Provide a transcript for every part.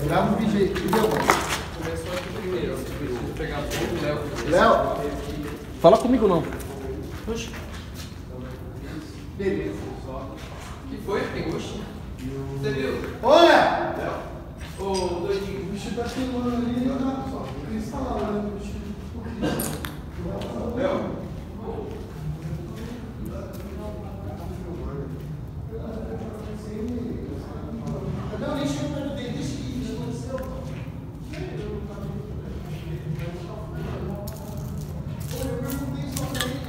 Grava um vídeo aí. Começou aqui primeiro. Preciso pegar tudo, Léo. Léo? Fala comigo não. Oxi. Beleza. O que foi? Tem gosto? Você viu? Olha! Ô, doidinho. O bicho tá filmando ali, tá? Só cristal, né? O bicho. Léo? Não, nem chega perto dele, deixa que isso aconteceu. Eu perguntei só pra ele.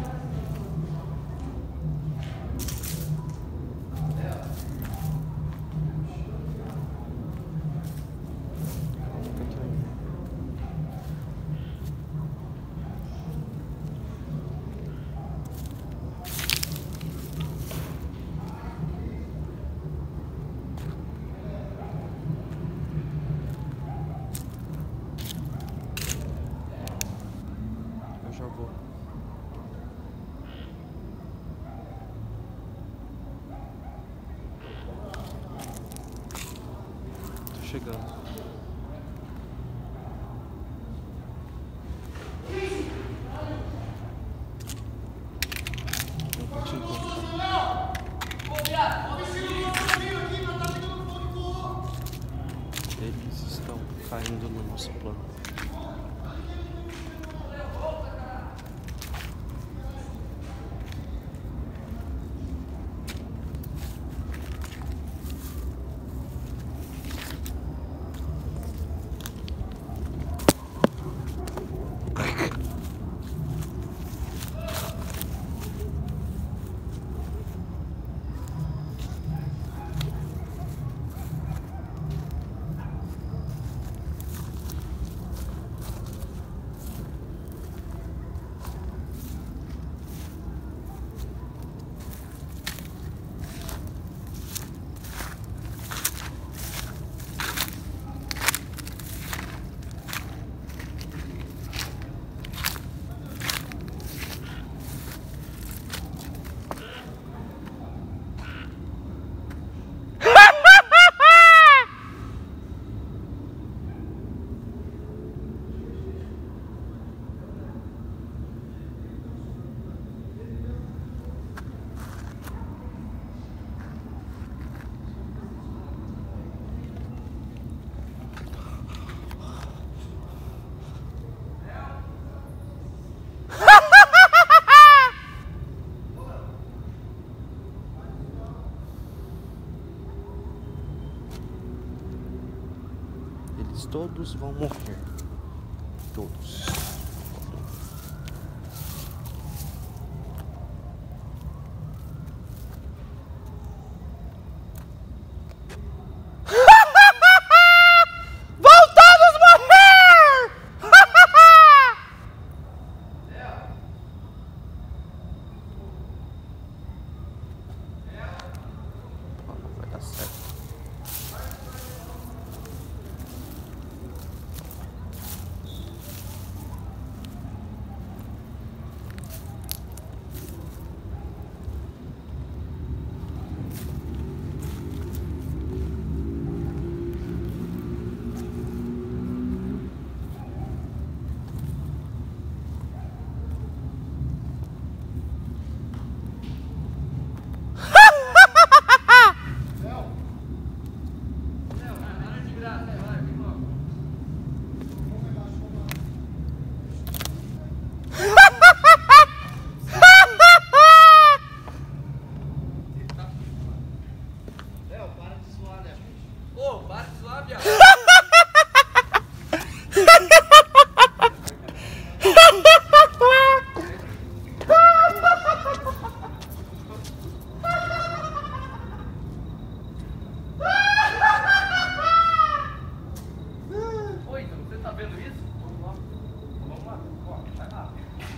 Eu já vou. Tô chegando. Eu vou te encontrar. Eles estão caindo no nosso plano. Eles todos vão morrer. Todos. Voltamos a morrer! Vai dar certo. Ô, para de zoar, viado. Oi, então, você tá vendo isso? Vamos lá. Vamos lá. Ó, vai lá.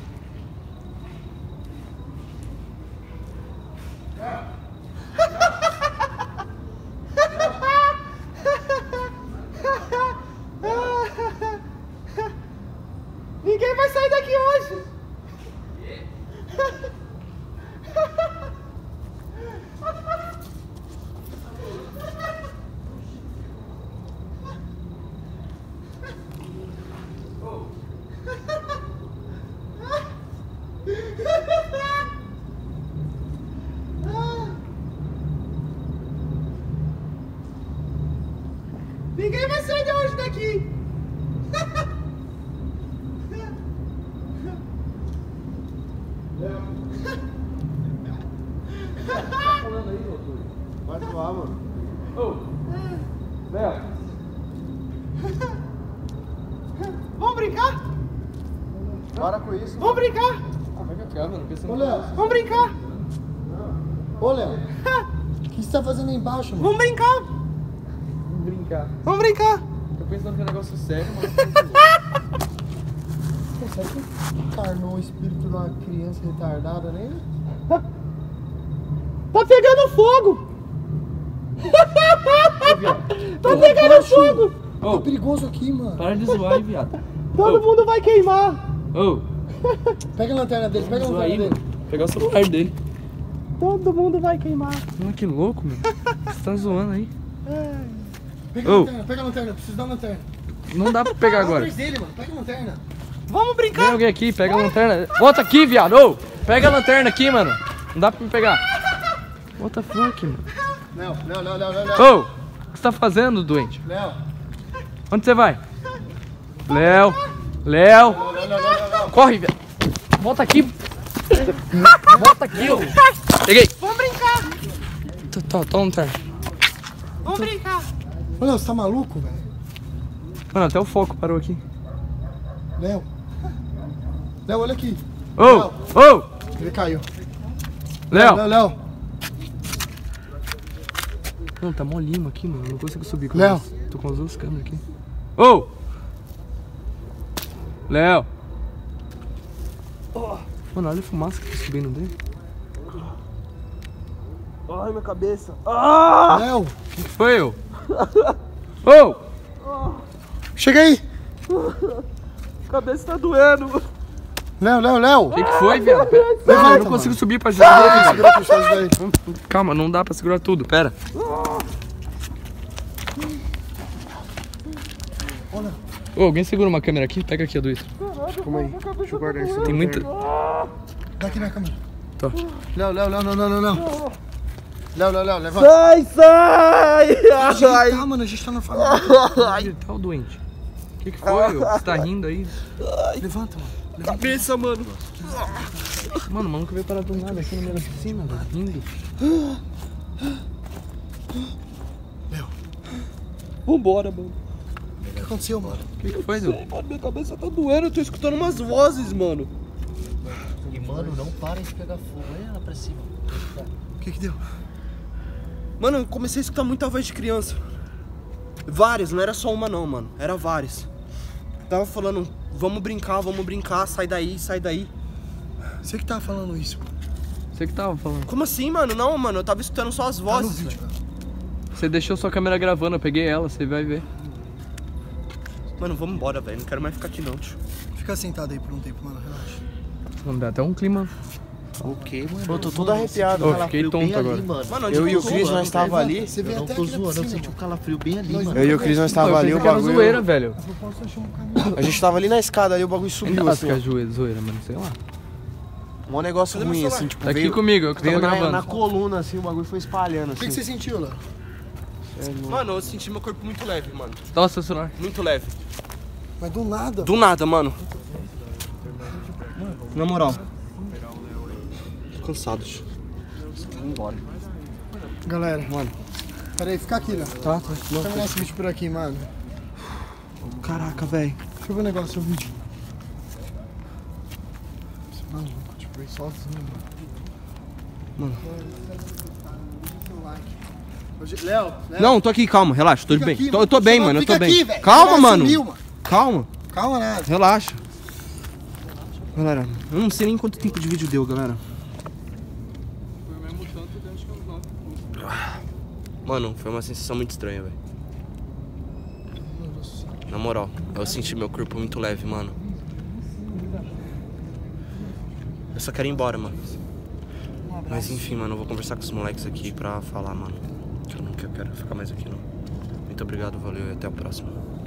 Ninguém vai sair daqui hoje. Ninguém vai sair de hoje daqui. Vai zoar, mano. Ô! Léo! Vamos brincar? Para com isso. Vamos brincar? Ah, vai cá, mano. Ô, Léo. Vamos brincar? Ô, Léo. O que você tá fazendo aí embaixo, mano? Vamos brincar? Vamos brincar. Vamos brincar? Tô pensando que é um negócio sério, mano. Pô, será que encarnou o espírito de uma criança retardada nele? Tá pegando fogo! Tá pegando fogo! Ô, Tá perigoso aqui, mano. para de zoar aí, viado. Todo mundo vai queimar! Ô, Pega a lanterna dele, pega a zoar lanterna aí, dele. mano. Pegar o celular dele. Todo mundo vai queimar! Mano, que louco, meu. Você tá zoando aí. Pega a Ô. lanterna, pega a lanterna, preciso da lanterna. Não dá pra pegar agora. Atrás dele, mano, pega a lanterna. Vamos Vem brincar? alguém aqui, pega a lanterna. Volta aqui, viado. Ô, pega a lanterna aqui, mano. Não dá pra me pegar. What the fuck, mano? Léo. Ô, o que você tá fazendo, doente? Léo. Onde você vai? Léo. Léo. Corre, viado. Volta aqui. Volta aqui, ô. Peguei. Vamos brincar! Toma lanterna. Vamos brincar! Ô, Léo, você tá maluco, velho? Mano, até o foco parou aqui. Léo. Léo, olha aqui. Ô, ô. Ele caiu. Léo. Léo. Não, tá mó lima aqui, mano. Eu não consigo subir com Léo. Tô com as duas câmeras aqui. Ô! Léo! Mano, olha a fumaça que tá subindo dele. Ai, minha cabeça. Léo. O que foi, ô? Ô! Chega aí. A cabeça tá doendo. Léo. O que foi, viado? Pera, Levanta, eu não mano. consigo subir pra ajudar ele, viado. Segura a puxada daí. Calma, não dá pra segurar tudo, pera. Olha. Ô, alguém segura uma câmera aqui? Pega aqui a do Ito. Calma aí. Deixa eu guardar isso. Tem muita... Dá aqui na câmera. Tá. Léo, não. Léo, levanta. Sai! Ai! Tá, mano, a gente tá na família. Onde tá o doente? O que foi, ô? Você tá rindo aí? Levanta, mano. Cabeça, mano. Mano, o maluco veio parar do nada aqui no meio da piscina, velho. Rindo. Vambora, mano. O que aconteceu, mano? O que foi, Dô? Mano, minha cabeça tá doendo. Eu tô escutando umas vozes, mano. E mano, não parem de pegar fogo. Olha lá pra cima. O que deu? Mano, eu comecei a escutar muita voz de criança. Várias, não era só uma não, mano. Era várias. Tava falando, vamos brincar, sai daí. Você que tava falando isso, mano. Você que tava falando. Como assim, mano? Não, mano, eu tava escutando só as Tá no vozes. vídeo, velho. Você deixou sua câmera gravando, eu peguei ela, você vai ver. Mano, vamos embora, velho. Não quero mais ficar aqui não, tio. Fica sentado aí por um tempo, mano. Relaxa. Mano, dá até um clima. O que, mano? Eu tô todo arrepiado. Ô, Calafrio fiquei tonto bem agora. ali, mano. Mano, onde Eu e o tô Cris, zoando, nós tava ali. Você veio Eu não até tô aqui na zoando, eu piscina, senti um mano. calafrio bem ali, Nós mano. Eu e o Cris, nós Pô, eu tava ali, pensei o que era bagulho. zoeira, velho. Eu posso achar um caminho. A gente tava ali na escada ali, o bagulho Ainda subiu acho que é assim. zoeira, mano, sei lá. Um negócio ruim, assim, tipo, Tá aqui veio, comigo, eu que veio tava na gravando. coluna, assim, o bagulho foi espalhando, O que assim. você sentiu, Léo? Mano, eu senti meu corpo muito leve, mano. Dá o seu celular. Muito leve. Mas do nada. Do nada, mano. Na moral. Tô cansado, tio. Vamos embora. Galera, mano. Pera aí, fica aqui, Léo. Tá. Vou terminar esse vídeo por aqui, mano. Caraca, velho. Deixa eu ver um negócio no vídeo. Você é maluco, tipo, aí sozinho, mano. Léo, Não, tô aqui, calma, relaxa, tô Fica bem. aqui, Eu tô bem, mano, eu tô Fica bem. aqui, velho. Calma, Caralho, mano. sumiu, mano. Calma, Calma nada. relaxa. Galera, eu não sei nem quanto tempo de vídeo deu, galera. Mano, foi uma sensação muito estranha, velho. Na moral, eu senti meu corpo muito leve, mano. Eu só quero ir embora, mano. Mas enfim, mano, eu vou conversar com os moleques aqui pra falar, mano. Que eu não quero ficar mais aqui, não. Muito obrigado, valeu e até o próximo.